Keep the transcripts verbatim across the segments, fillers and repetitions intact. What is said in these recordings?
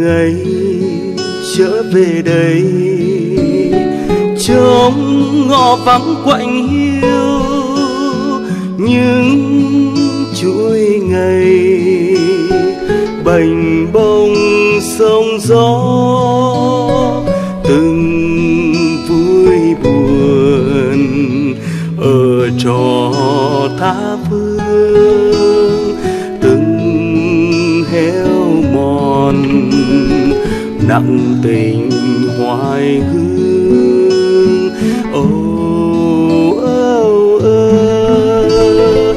ngày trở về đây, trông ngõ vắng quạnh hiu những chuỗi ngày bềnh bông sông gió, từng vui buồn ở trò tha phương, từng héo mòn nặng tình hoài hương. Ô ô ô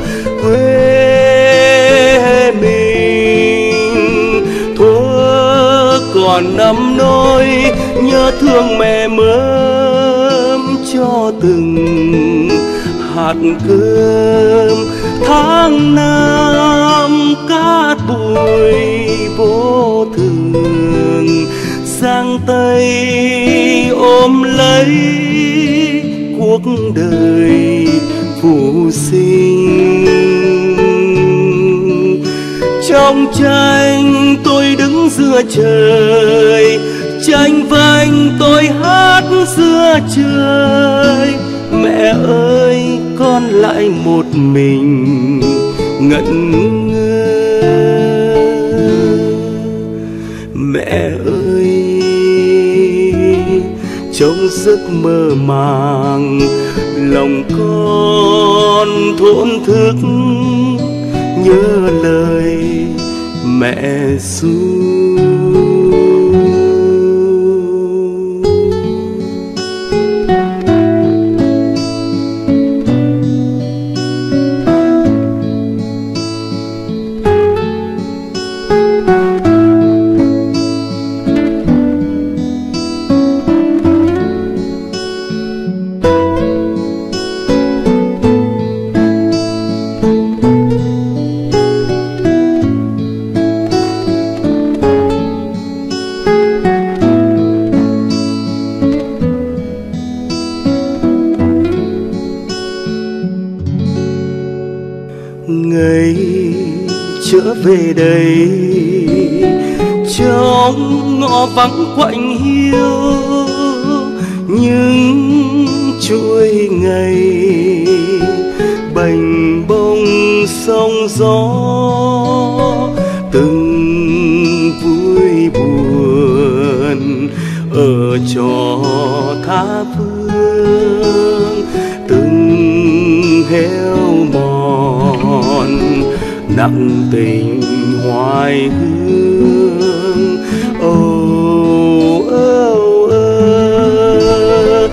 quê mình thuở còn năm nôi, nhớ thương mẹ mớm cho từng hạt cơm. Tháng năm cát bụi vô thường, giang tay ôm lấy cuộc đời phụ sinh. Trong tranh tôi đứng giữa trời, tranh vanh tôi hát giữa trời. Mẹ ơi con lại một mình ngẩn ngơ. Mẹ ơi trong giấc mơ màng, lòng con thổn thức nhớ lời mẹ ru. Ngày trở về đây, trong ngõ vắng quạnh hiu những chuỗi ngày bềnh bông sông gió, từng vui buồn ở trò tha phương, từng héo mòn nặng tình hoài hương. Ô ô ô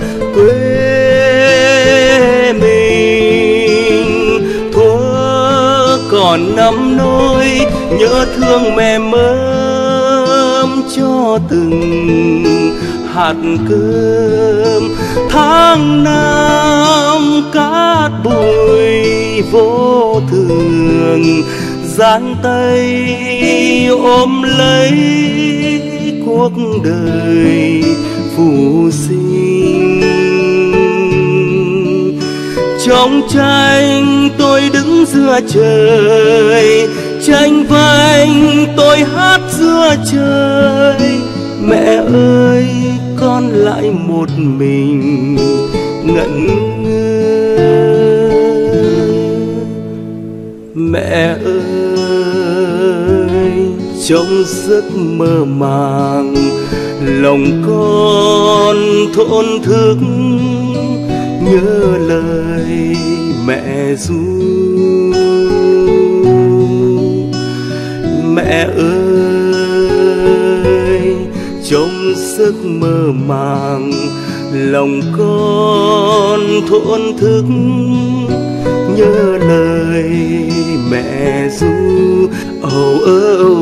quê mình thuở còn năm nôi, nhớ thương mẹ mớm cho từng hạt cơm. Tháng năm cát bụi vô thường, giang tay ôm lấy cuộc đời phụ sinh. Trong tranh tôi đứng giữa trời, tranh vanh tôi hát giữa trời. Mẹ ơi con lại một mình ngẩn ngơ. Mẹ ơi trong giấc mơ màng, lòng con thổn thức nhớ lời mẹ ru. Mẹ ơi trong giấc mơ màng, lòng con thổn thức nhớ lời mẹ ru. Âu ơ